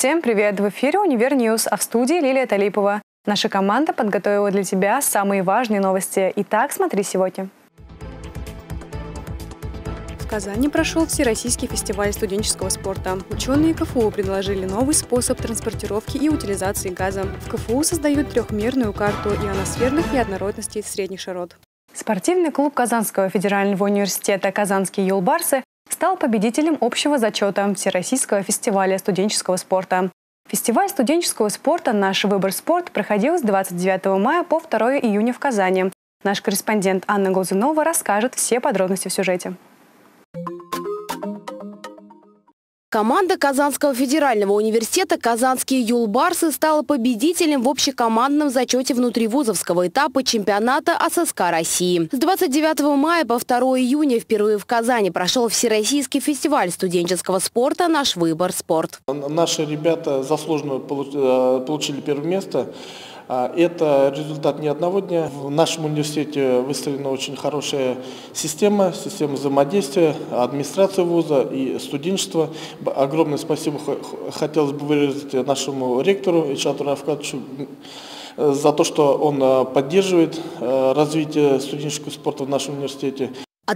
Всем привет! В эфире «Универньюз», а в студии Лилия Талипова. Наша команда подготовила для тебя самые важные новости. Итак, смотри сегодня. В Казани прошел Всероссийский фестиваль студенческого спорта. Ученые КФУ предложили новый способ транспортировки и утилизации газа. В КФУ создают трехмерную карту ионосферных неоднородностей средних широт. Спортивный клуб Казанского федерального университета «Казанские юлбарсы» стал победителем общего зачета Всероссийского фестиваля студенческого спорта. Фестиваль студенческого спорта «Наш выбор спорт» проходил с 29 мая по 2 июня в Казани. Наш корреспондент Анна Глазунова расскажет все подробности в сюжете. Команда Казанского федерального университета «Казанские юлбарсы» стала победителем в общекомандном зачете внутривузовского этапа чемпионата АССК России. С 29 мая по 2 июня впервые в Казани прошел Всероссийский фестиваль студенческого спорта «Наш выбор спорт». Наши ребята заслуженно получили первое место. Это результат не одного дня. В нашем университете выстроена очень хорошая система взаимодействия, администрации вуза и студенчества. Огромное спасибо хотелось бы выразить нашему ректору Ильшату Рафкатовичу за то, что он поддерживает развитие студенческого спорта в нашем университете.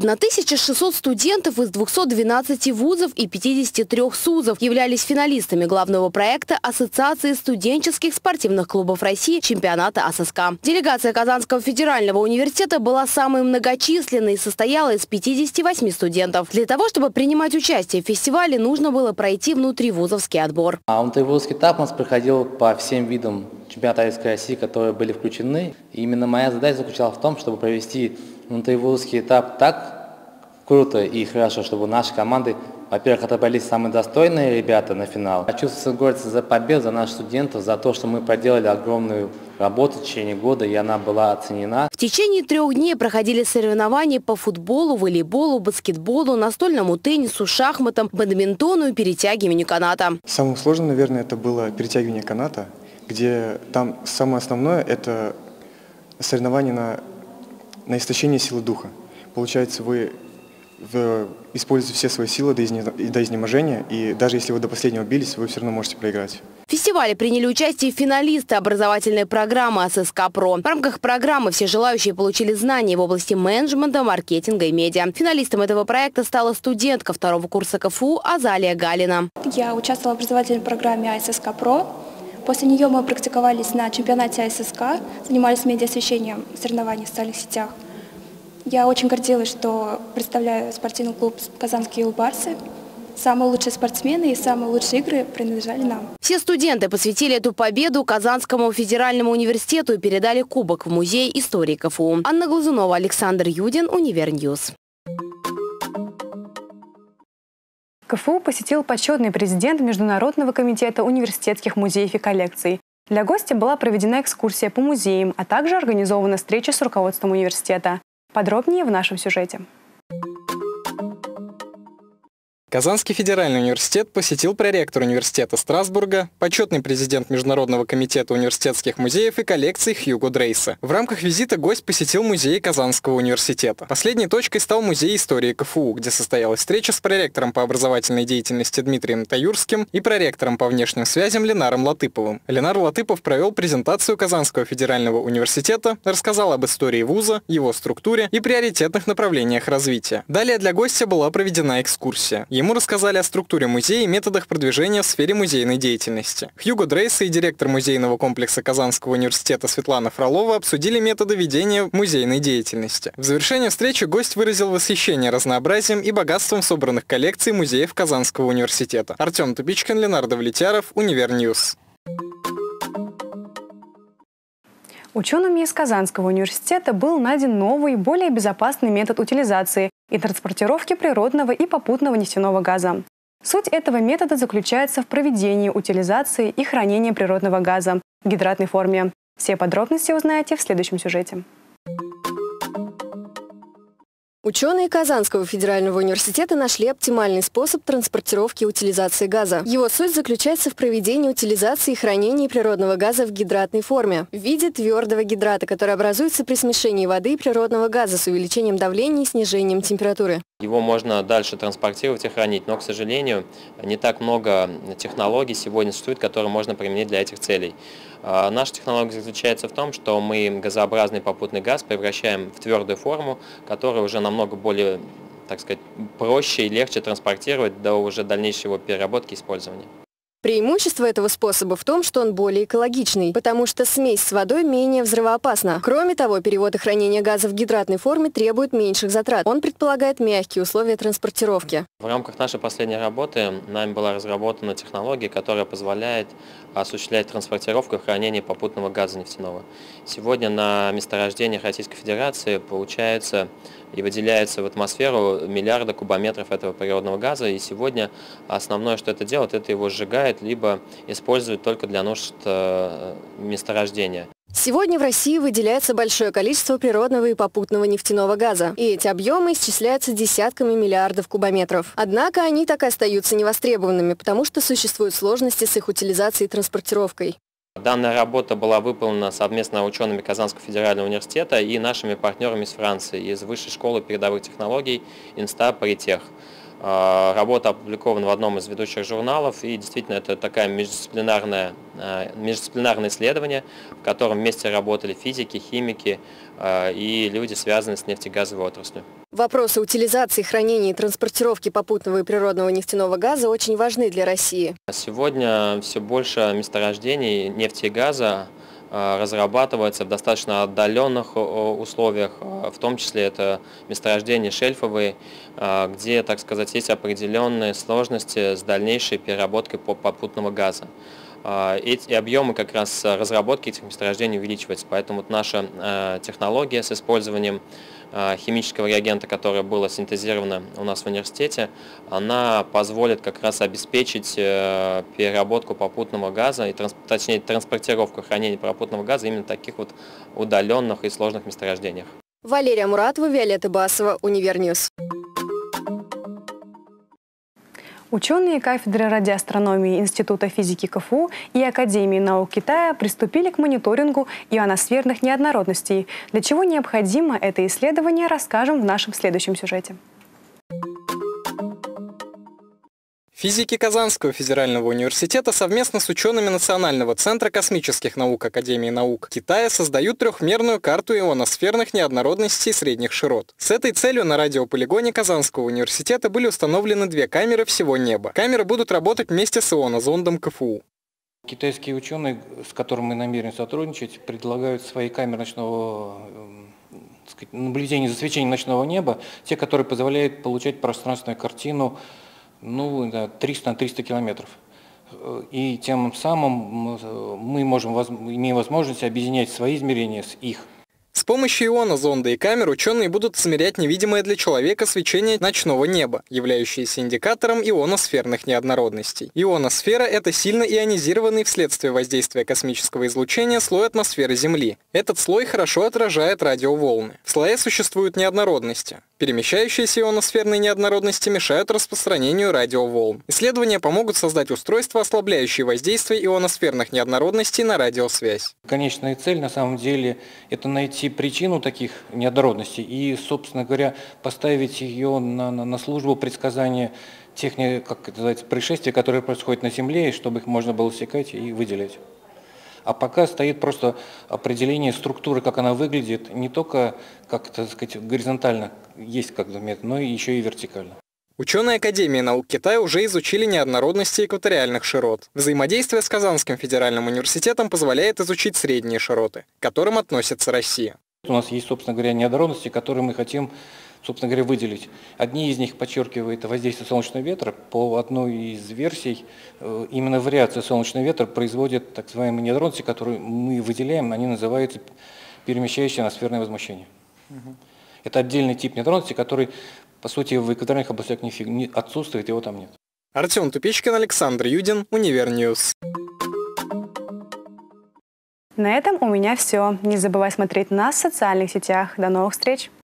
1600 студентов из 212 вузов и 53 СУЗов являлись финалистами главного проекта Ассоциации студенческих спортивных клубов России чемпионата АССК. Делегация Казанского федерального университета была самой многочисленной и состояла из 58 студентов. Для того, чтобы принимать участие в фестивале, нужно было пройти внутривузовский отбор. Внутривузовский этап у нас проходил по всем видам чемпионата АССК России, которые были включены. И именно моя задача заключалась в том, чтобы провести внутривузовский этап так круто и хорошо, чтобы наши команды, во-первых, отобрались самые достойные ребята на финал. Хочу гордиться за победу, за наших студентов, за то, что мы проделали огромную работу в течение года, и она была оценена. В течение 3 дней проходили соревнования по футболу, волейболу, баскетболу, настольному теннису, шахматам, бадминтону и перетягиванию каната. Самым сложным, наверное, это было перетягивание каната, где там самое основное – это соревнование на истощение силы духа. Получается, вы используете все свои силы до изнеможения, и даже если вы до последнего бились, вы все равно можете проиграть. В фестивале приняли участие финалисты образовательной программы АССК ПРО. В рамках программы все желающие получили знания в области менеджмента, маркетинга и медиа. Финалистом этого проекта стала студентка 2-го курса КФУ Азалия Галина. Я участвовала в образовательной программе АССК ПРО. После нее мы практиковались на чемпионате АССК, занимались медиа-освещением соревнований в социальных сетях. Я очень гордилась, что представляю спортивный клуб «Казанские юлбарсы». Самые лучшие спортсмены и самые лучшие игры принадлежали нам. Все студенты посвятили эту победу Казанскому федеральному университету и передали кубок в Музей истории КФУ. Анна Глазунова, Александр Юдин, Универньюз. КФУ посетил почетный президент Международного комитета университетских музеев и коллекций. Для гостя была проведена экскурсия по музеям, а также организована встреча с руководством университета. Подробнее в нашем сюжете. Казанский федеральный университет посетил проректор университета Страсбурга, почетный президент Международного комитета университетских музеев и коллекций Хьюго Дрейса. В рамках визита гость посетил музей Казанского университета. Последней точкой стал музей истории КФУ, где состоялась встреча с проректором по образовательной деятельности Дмитрием Таюрским и проректором по внешним связям Ленаром Латыповым. Ленар Латыпов провел презентацию Казанского федерального университета, рассказал об истории вуза, его структуре и приоритетных направлениях развития. Далее для гостя была проведена экскурсия. Ему рассказали о структуре музея и методах продвижения в сфере музейной деятельности. Хьюго Дрейс и директор музейного комплекса Казанского университета Светлана Фролова обсудили методы ведения музейной деятельности. В завершение встречи гость выразил восхищение разнообразием и богатством собранных коллекций музеев Казанского университета. Артем Тупичкин, Ленардо Влетяров, Универньюз. Учеными из Казанского университета был найден новый, более безопасный метод утилизации и транспортировки природного и попутного нефтяного газа. Суть этого метода заключается в проведении утилизации и хранении природного газа в гидратной форме. Все подробности узнаете в следующем сюжете. Ученые Казанского федерального университета нашли оптимальный способ транспортировки и утилизации газа. Его суть заключается в проведении утилизации и хранении природного газа в гидратной форме в виде твердого гидрата, который образуется при смешении воды и природного газа с увеличением давления и снижением температуры. Его можно дальше транспортировать и хранить, но, к сожалению, не так много технологий сегодня существует, которые можно применить для этих целей. Наша технология заключается в том, что мы газообразный попутный газ превращаем в твердую форму, которая уже намного более, так сказать, проще и легче транспортировать до уже дальнейшей его переработки и использования. Преимущество этого способа в том, что он более экологичный, потому что смесь с водой менее взрывоопасна. Кроме того, перевод и хранение газа в гидратной форме требует меньших затрат. Он предполагает мягкие условия транспортировки. В рамках нашей последней работы нами была разработана технология, которая позволяет осуществлять транспортировку и хранение попутного газа нефтяного. Сегодня на месторождениях Российской Федерации получается и выделяется в атмосферу миллиарды кубометров этого природного газа. И сегодня основное, что это делает, это его сжигает, либо использует только для нужд месторождения. Сегодня в России выделяется большое количество природного и попутного нефтяного газа. И эти объемы исчисляются десятками миллиардов кубометров. Однако они так и остаются невостребованными, потому что существуют сложности с их утилизацией и транспортировкой. Данная работа была выполнена совместно учеными Казанского федерального университета и нашими партнерами из Франции, из Высшей школы передовых технологий Инста Паритех. Работа опубликована в одном из ведущих журналов, и действительно это такое междисциплинарное исследование, в котором вместе работали физики, химики и люди, связанные с нефтегазовой отраслью. Вопросы утилизации, хранения и транспортировки попутного и природного нефтяного газа очень важны для России. Сегодня все больше месторождений нефти и газа разрабатывается в достаточно отдаленных условиях, в том числе это месторождения шельфовые, где, так сказать, есть определенные сложности с дальнейшей переработкой попутного газа. Эти объемы как раз разработки этих месторождений увеличиваются, поэтому наша технология с использованием химического реагента, которое было синтезировано у нас в университете, она позволит как раз обеспечить переработку попутного газа, и точнее транспортировку, хранение попутного газа именно в таких вот удаленных и сложных месторождениях. Валерия Муратова, Виолетта Басова, Универньюз. Ученые кафедры радиоастрономии Института физики КФУ и Академии наук Китая приступили к мониторингу ионосферных неоднородностей. Для чего необходимо это исследование, расскажем в нашем следующем сюжете. Физики Казанского федерального университета совместно с учеными Национального центра космических наук Академии наук Китая создают трехмерную карту ионосферных неоднородностей средних широт. С этой целью на радиополигоне Казанского университета были установлены 2 камеры всего неба. Камеры будут работать вместе с ионозондом КФУ. Китайские ученые, с которыми мы намерены сотрудничать, предлагают свои камеры ночного наблюдения за свечением ночного неба, те, которые позволяют получать пространственную картину 300 на 300 километров. И тем самым мы имеем возможность объединять свои измерения с их. С помощью ионозонда и камер ученые будут измерять невидимое для человека свечение ночного неба, являющееся индикатором ионосферных неоднородностей. Ионосфера – это сильно ионизированный вследствие воздействия космического излучения слой атмосферы Земли. Этот слой хорошо отражает радиоволны. В слое существуют неоднородности. Перемещающиеся ионосферные неоднородности мешают распространению радиоволн. Исследования помогут создать устройства, ослабляющие воздействие ионосферных неоднородностей на радиосвязь. Конечная цель, на самом деле, это найти причину таких неоднородностей и, собственно говоря, поставить ее на службу предсказания тех, как это называется, происшествий, которые происходят на Земле, чтобы их можно было секать и выделять. А пока стоит просто определение структуры, как она выглядит, не только, как, так сказать, горизонтально есть как-то метод, но и еще и вертикально. Ученые Академии наук Китая уже изучили неоднородности экваториальных широт. Взаимодействие с Казанским федеральным университетом позволяет изучить средние широты, к которым относится Россия. У нас есть, собственно говоря, неоднородности, которые мы хотим, собственно говоря, выделить. Одни из них подчеркивают воздействие солнечного ветра. По одной из версий, именно вариация солнечного ветра производит так называемые неоднородности, которые мы выделяем, они называются перемещающие ионосферное возмущение. Это отдельный тип неоднородности, который, по сути, в экваториальных областях не отсутствует, его там нет. Артем Тупичкин, Александр Юдин, Универньюз. На этом у меня все. Не забывай смотреть нас в социальных сетях. До новых встреч!